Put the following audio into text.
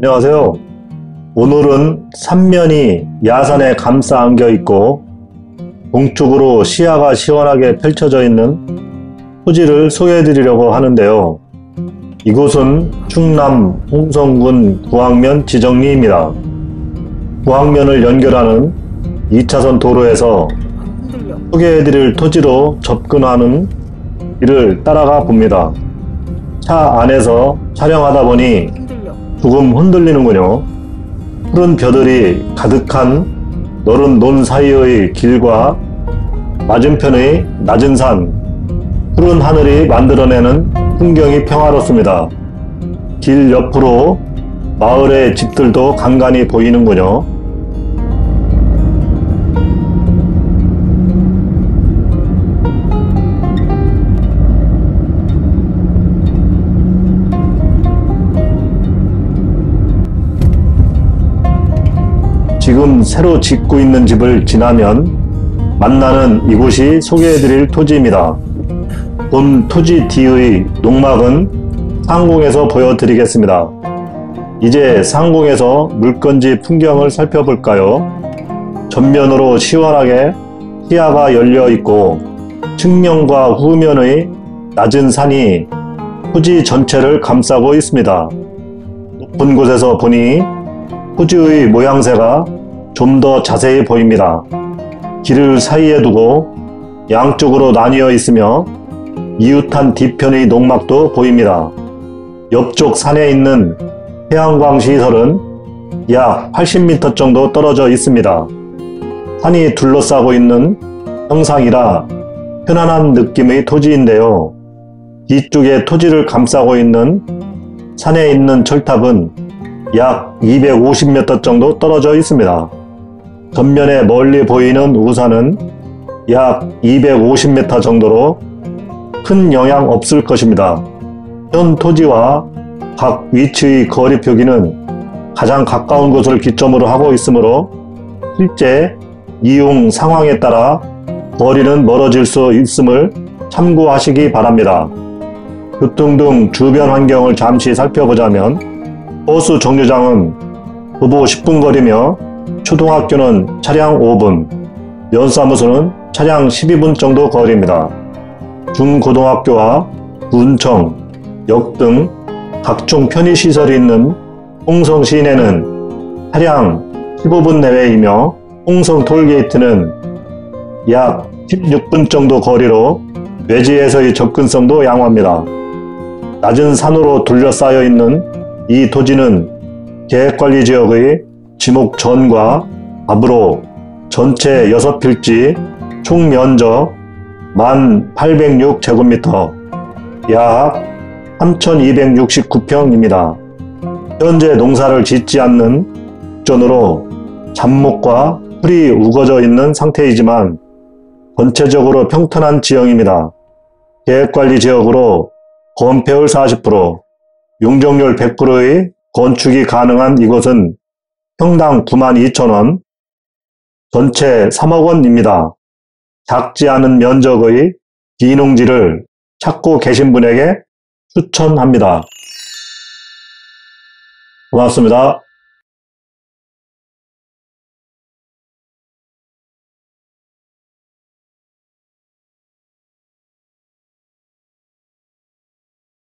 안녕하세요. 오늘은 삼면이 야산에 감싸 안겨 있고 동쪽으로 시야가 시원하게 펼쳐져 있는 토지를 소개해 드리려고 하는데요. 이곳은 충남 홍성군 구항면 지정리입니다. 구항면을 연결하는 2차선 도로에서 소개해 드릴 토지로 접근하는 길을 따라가 봅니다. 차 안에서 촬영하다 보니 조금 흔들리는군요. 푸른 벼들이 가득한 너른 논 사이의 길과 맞은편의 낮은 산, 푸른 하늘이 만들어내는 풍경이 평화롭습니다. 길 옆으로 마을의 집들도 간간히 보이는군요. 지금 새로 짓고 있는 집을 지나면 만나는 이곳이 소개해드릴 토지입니다. 본 토지 뒤의 농막은 상공에서 보여드리겠습니다. 이제 상공에서 물건지 풍경을 살펴볼까요? 전면으로 시원하게 시야가 열려 있고 측면과 후면의 낮은 산이 토지 전체를 감싸고 있습니다. 높은 곳에서 보니 토지의 모양새가 좀 더 자세히 보입니다. 길을 사이에 두고 양쪽으로 나뉘어 있으며 이웃한 뒤편의 농막도 보입니다. 옆쪽 산에 있는 태양광 시설은 약 80m 정도 떨어져 있습니다. 산이 둘러싸고 있는 형상이라 편안한 느낌의 토지인데요. 뒤쪽에 토지를 감싸고 있는 산에 있는 철탑은 약 250m 정도 떨어져 있습니다. 전면에 멀리 보이는 우산은 약 250m 정도로 큰 영향 없을 것입니다. 현 토지와 각 위치의 거리 표기는 가장 가까운 곳을 기점으로 하고 있으므로 실제 이용 상황에 따라 거리는 멀어질 수 있음을 참고하시기 바랍니다. 교통 등 주변 환경을 잠시 살펴보자면 버스 정류장은 도보 10분 거리며 초등학교는 차량 5분, 면사무소는 차량 12분 정도 거리입니다. 중고등학교와 군청, 역 등 각종 편의시설이 있는 홍성 시내는 차량 15분 내외이며 홍성 톨게이트는 약 16분 정도 거리로 외지에서의 접근성도 양호합니다. 낮은 산으로 둘러싸여 있는 이 토지는 계획관리지역의 지목 전과 앞으로 전체 6필지 총 면적 1806제곱미터 약 3269평입니다. 현재 농사를 짓지 않는 전으로 잡목과 풀이 우거져 있는 상태이지만 전체적으로 평탄한 지형입니다. 계획관리 지역으로 건폐율 40%, 용적률 100%의 건축이 가능한 이곳은 평당 92,000원, 전체 3억원입니다. 작지 않은 면적의 기농지를 찾고 계신 분에게 추천합니다. 고맙습니다.